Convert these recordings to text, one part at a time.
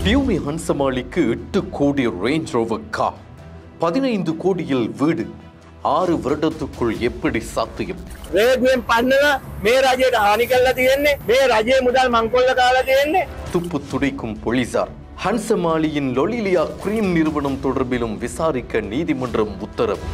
பியூமி ஹன்சமாலிக்கு 8 கோடி range rover car, 15 கோடியில் வீடு, 6 வருடத்துக்குள் எப்படி சாத்தியம்? துப்பு துடைக்கும் போலீசார். ஹன்சமாலியின் லொலிலியா கிரீம் நிறுவனம் தொடர்பிலும் விசாரிக்க நீதிமன்றம் உத்தரவு.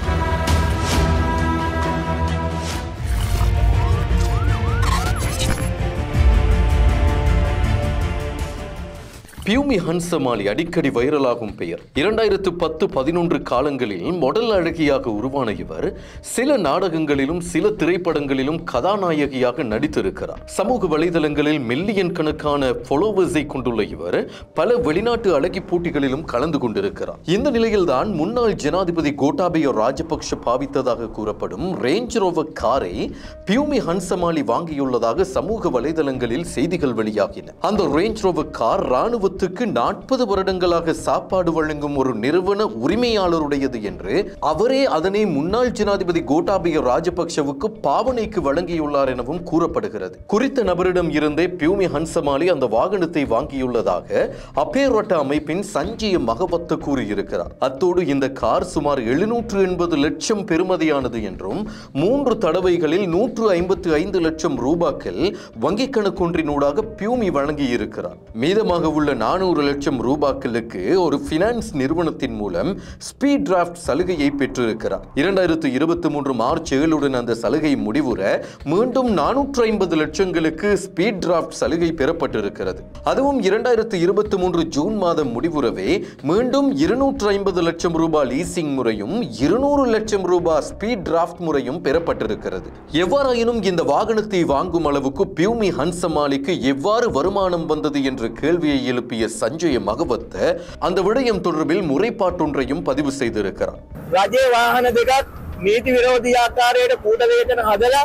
பியூமி ஹன்சமாலி அடிக்கடி வைரலாகும் பெயர். 2010-11 காலங்களில் மாடல் அழகியாக உருவான இவர் சில நாடகங்களிலும் சில திரைப்படங்களிலும் கதாநாயகியாக நடித்திருக்கிறார். சமூக வலைதளங்களில் மில்லியன் கணக்கான ஃபாலோவர்ஸை கொண்டுள்ள இவர் பல வெளிநாட்டு அழகி போட்டிகளிலும் கலந்து கொண்டிருக்கிறார். இந்த நிலையில்தான் முன்னாள் ஜனாதிபதி கோட்டாபய ராஜபக்ஷ பாவித்ததாக கூறப்படும் ரேஞ்ச் ரோவர் காரை பியூமி ஹன்சமாலி வாங்கியுள்ளதாக சமூக வலைதளங்களில் செய்திகள் வெளியாகின. அந்த ரேஞ்ச் ரோவர் கார் ராணுவ 40 வருடங்களாக சாப்பாடு வழங்கும் ஒரு நிறுவன உரிமையாளருடையது என்று அவரே அதனை முன்னாள் ஜனாதிபதி கோட்டாபய ராஜபக்ஷவுக்கு பாவனைக்கு வழங்கியுள்ளார் எனவும் கூறப்படுகிறது. குறித்த நபரிடம் இருந்தே பியூமி ஹன்சமாலி அந்த வாகனத்தை வாங்கியுள்ளதாக அப்பேரொட்ட அமைப்பின் சஞ்சய மகவத்த கூறியிருக்கிறார். அத்தோடு இந்த கார் சுமார் 780 லட்சம் பெறுமதியானது என்றும் 3 தடவைகளில் 155 லட்சம் ரூபாய்கள் வங்கிக் கணக்கொன்றினூடாக பியூமி வழங்கியிருக்கிறார். மீதமாக உள்ள 400 லட்சம் ரூபாய்களுக்கு ஒரு பினான்ஸ் நிறுவனத்தின் மூலம் ஸ்பீட் டிராஃப்ட் சலுகையை பெற்றிருக்கிறார். 2023 மார்ச் 7 அந்த சலுகை முடிவுற மீண்டும் 450 லட்சங்களுக்கு ஸ்பீட் டிராஃப்ட் சலுகை பெறப்பட்டிருக்கிறது. அதுவும் 2023 ஜூன் மாதம் முடிவுறவே மீண்டும் 250 லட்சம் ரூபாய் லீசிங் முறையும் 200 லட்சம் ரூபாய் ஸ்பீட் டிராஃப்ட் முறையும் பெறப்பட்டிருக்கிறது. எவ்வாறாயினும் இந்த வாகனத்தை வாங்கும் அளவுக்கு பியூமி ஹன்சமாலிக்கு எவ்வாறு வருமானம் வந்தது என்ற கேள்வியை எழுப்பிய சஞ்சய மகவத்த அந்த விடயம் தொடர்பில் முறைப்பாட்டொன்றையும் பதிவு செய்திருக்கிறார். රජයේ වාහන දෙකක් නීති විරෝධී ආකාරයට කූට වේතන හදලා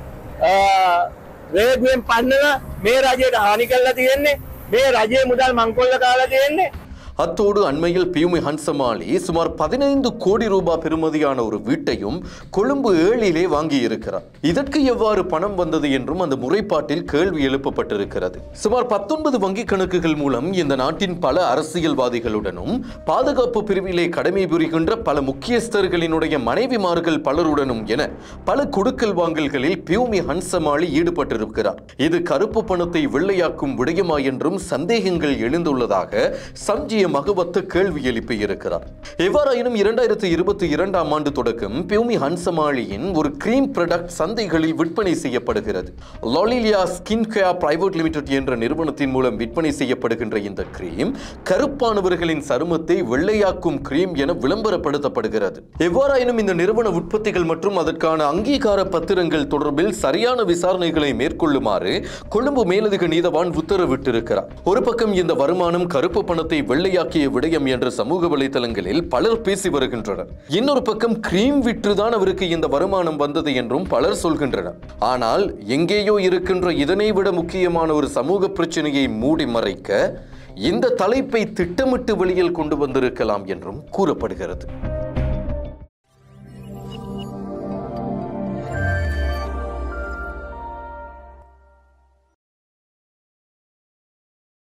රේගුවෙන් පන්නලා මේ රජයට හානි කරලා තියෙන්නේ. මේ රජයේ මුදල් මංකොල්ල කාලා තියෙන්නේ. அத்தோடு அண்மையில் பியூமி ஹன்சமாலி சுமார் 15 கோடி ரூபாய் பெறுமதியான ஒரு வீட்டையும் கொழும்பு 7 வாங்கி இருக்கிறார். இதற்கு எவ்வாறு பணம் வந்தது என்றும் அந்த முறைப்பாட்டில் கேள்வி எழுப்பப்பட்டிருக்கிறது. சுமார் 19 வங்கிக் கணக்குகள் மூலம் இந்த நாட்டின் பல அரசியல்வாதிகளுடனும் பாதுகாப்பு பிரிவிலே கடமை புரிகின்ற பல முக்கியஸ்தர்களினுடைய மனைவிமார்கள் பலருடனும் என பல கொடுக்கல் வாங்கல்களில் பியூமி ஹன்சமாலி ஈடுபட்டிருக்கிறார். இது கருப்பு பணத்தை வெள்ளையாக்கும் விடயமா என்றும் சந்தேகங்கள் எழுந்துள்ளதாக சஞ்சய மகவத்த கேள்வி எழுப்பி இருக்கிறார். எவ்வாறாயினும் 2022 ஆண்டு தொடக்கம் பியூமி ஹன்சமாலியின் ஒரு கிரீம் ப்ராடக்ட் சந்தைகளில் விற்பனை செய்யப்படுகிறது. லொலிலியா ஸ்கின் கேர் பிரைவேட் லிமிடெட் என்ற நிறுவனத்தின் மூலம் விற்பனை செய்யப்படுகின்ற இந்த கிரீம் கருப்பானவர்களின் சருமத்தை வெள்ளையாக்கும் கிரீம் என விளம்பரப்படுத்தப்படுகிறது. எவ்வாறாயினும் இந்த நிறுவன உற்பத்திகள் மற்றும் அதற்கான அங்கீகார பத்திரங்கள் தொடர்பில் சரியான விசாரணைகளை மேற்கொள்ளுமாறு கொழும்பு மேலதிக நீதவான் உத்தரவிட்டிருக்கிறார். ஒரு பக்கம் இந்த வருமானம் கருப்பு பணத்தை வெள்ளையாக்கிய விடயம் என்ற சமூக வலைதளங்களில் பலர் பேசி வருகின்றனர். இன்னொரு பக்கம் கிரீம் விற்றுதான் அவருக்கு இந்த வருமானம் வந்தது என்றும் பலர் சொல்கின்றனர். ஆனால் எங்கேயோ இருக்கின்ற இதனை விட முக்கியமான ஒரு சமூக பிரச்சனையை மூடி மறைக்க இந்த தலைப்பை திட்டமிட்டு வெளியில் கொண்டு வந்திருக்கலாம் என்றும் கூறப்படுகிறது.